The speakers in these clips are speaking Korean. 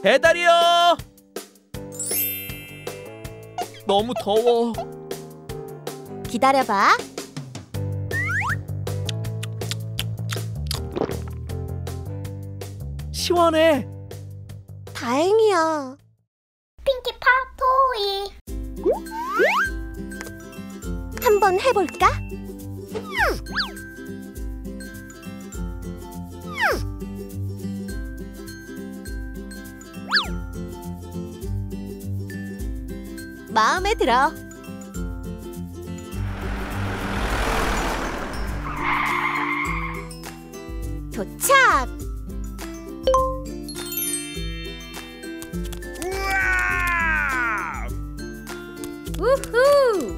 배달이요. 너무 더워. 기다려봐. 시원해. 다행이야. 핑키파 토이. 한번 해볼까? 마음에 들어. 도착! 우후!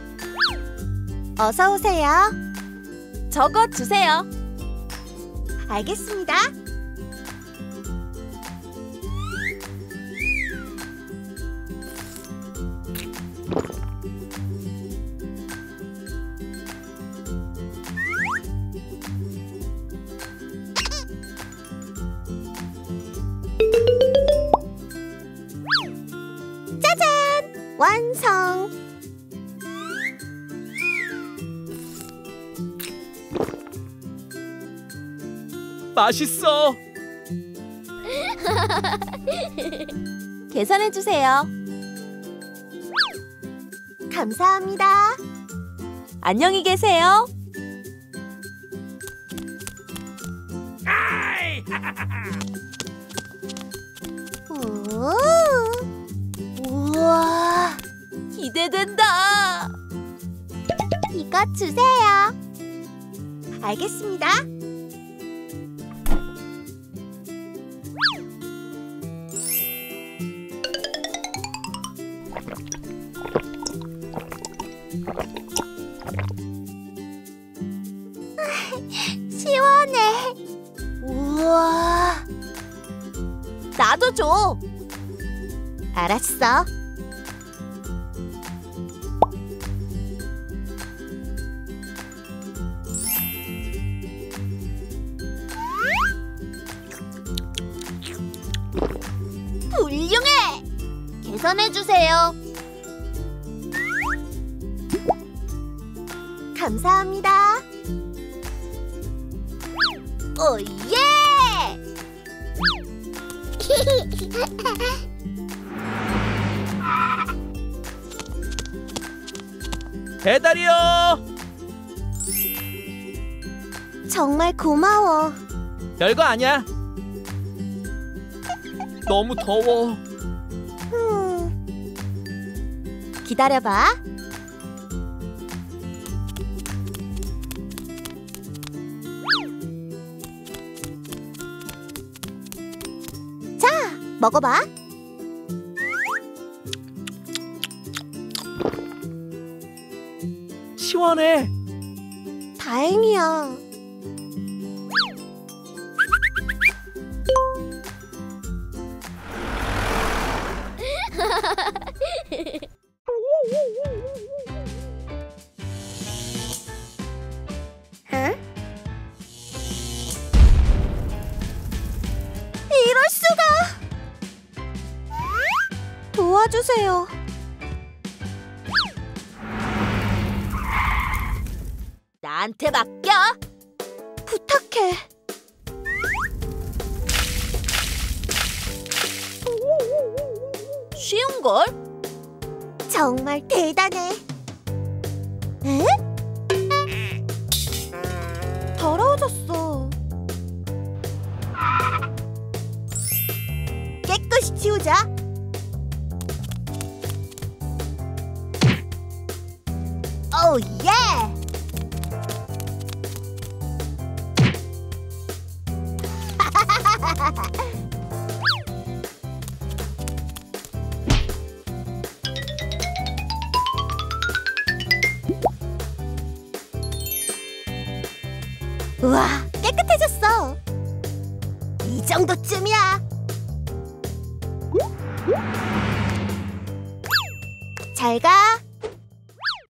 어서 오세요. 저거 주세요. 알겠습니다. 짜잔! 완성! 맛있어. 계산해주세요. 감사합니다. 안녕히 계세요. 오, 우와, 기대된다. 이것 주세요. 알겠습니다. 시원해. 우와. 나도 줘. 알았어. 훌륭해. 계산해주세요. 감사합니다. 오예! 배달이요. 정말 고마워. 별거 아니야. 너무 더워. 기다려봐. 자, 먹어봐. 시원해. 다행이야. 응? 이럴 수가! 도와주세요. 나한테 맡겨. 부탁해. 쉬운걸? 정말 대단해. 에? 더러워졌어. 깨끗이 치우자. 오 예! 우와, 깨끗해졌어. 이 정도쯤이야. 잘 가.